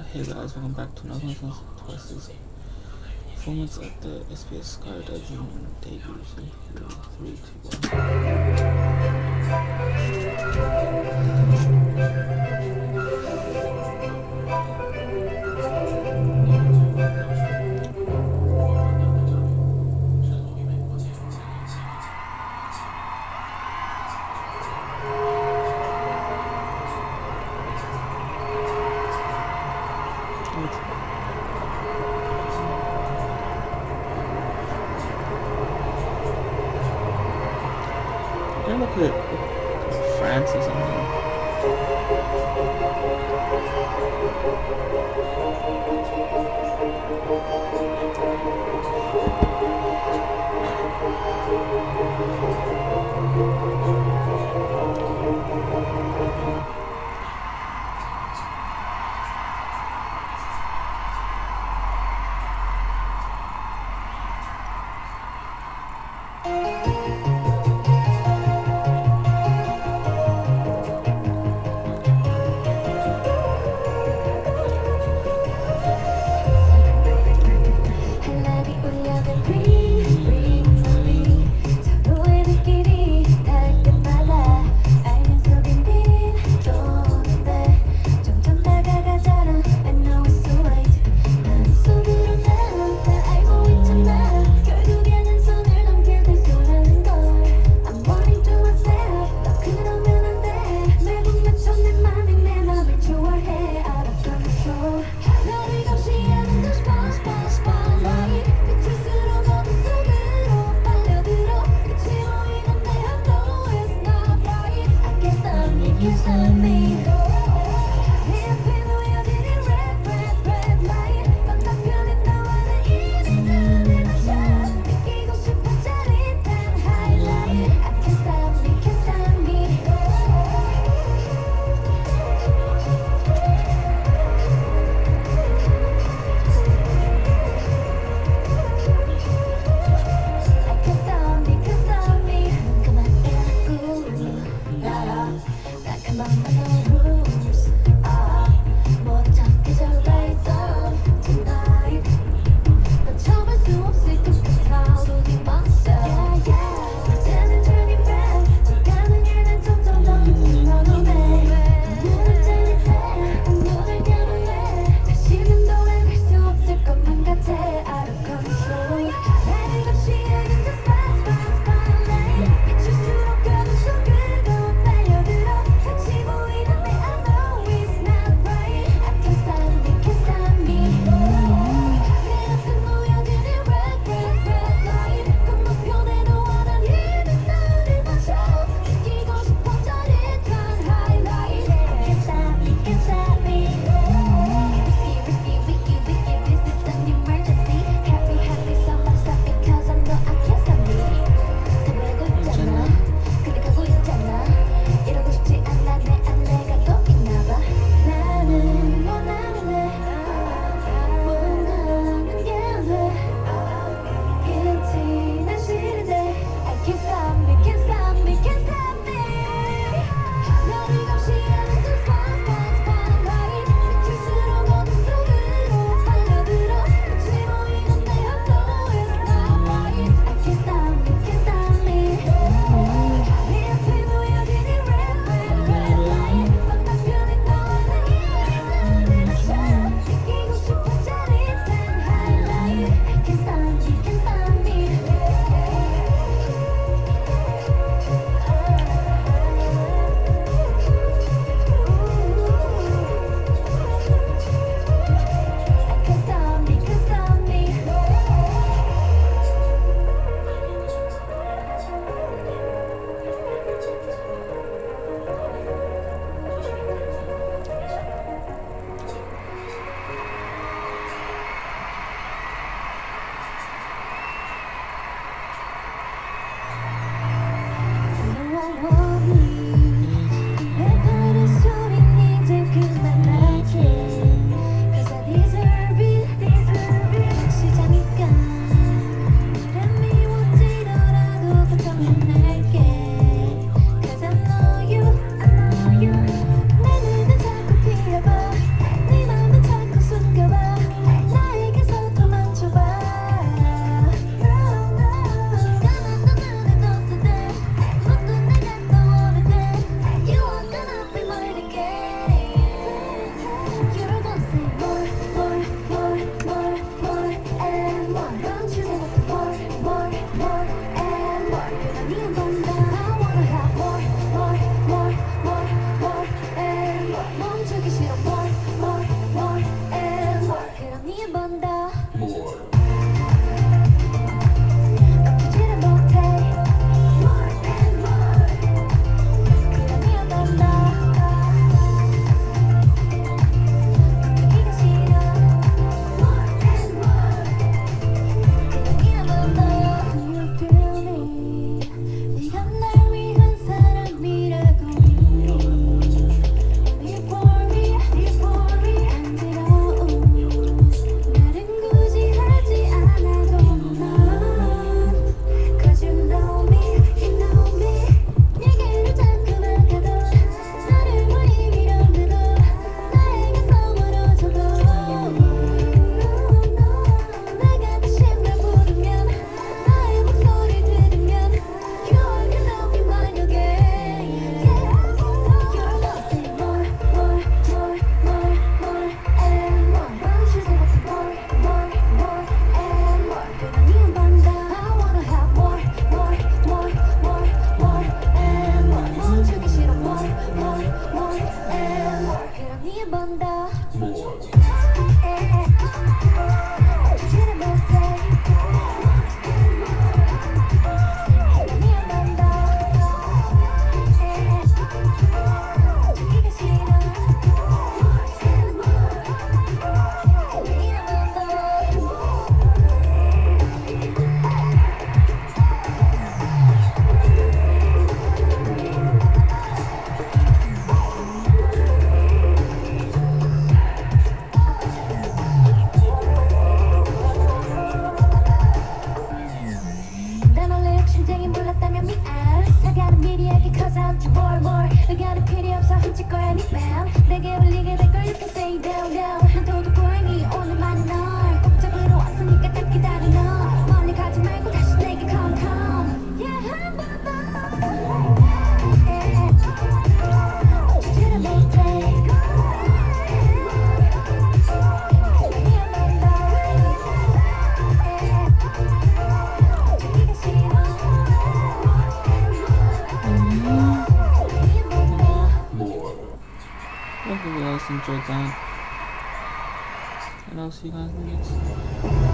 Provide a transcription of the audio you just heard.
Hey guys, welcome back to another one of Twice's performance at the SBS Gayo Daejeon in Daegu. 3, 2, 1. I look at France or something. 싫어 more and more 그럼 네 한 번 더 멈추지를 못해 more and more 그럼 네 한 번 더 멈추기가 싫어 more and more 그럼 네 한 번 더 You feel me 네가 날 위한 사람이라고 Before me 간지러워 말은 굳이 하지 않아도 넌 Cause you know me 얘기를 자꾸만 하던 나를 많이 밀어내도 나에게서 멀어져도 내가 다시 날 부르면 나의 목소리 들으면 You are gonna be mine again Your love say more and more 멈추지 못해 more and more 그럼 네 한 번 더 I wanna have more and more 멈추기 싫어 more and more 그럼 네 한 번 더 멈추지를 못해 그럼 네 한 번 더 멈추기가 싫어 난 원래 욕심쟁이 몰랐다면 미안 사과는 미리 할게 cause I'm too more 의견은 필요 없어 훔칠 거야 네 맘 내게 울리게 될 걸 you can say down 난 도둑고양이 오늘만은 널 꼭 잡으러 왔으니까 딱 기다려 너 멀리 가지 말고 다시 내게 come yeah 한 번 더 멈추지를 못해 네 한 번 더 멈추기가 싫어 Hope you guys enjoyed that, and I'll see you guys next.